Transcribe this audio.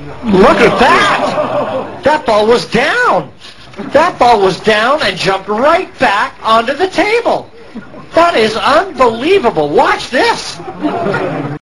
Look at that! That ball was down. That ball was down and jumped right back onto the table. That is unbelievable. Watch this.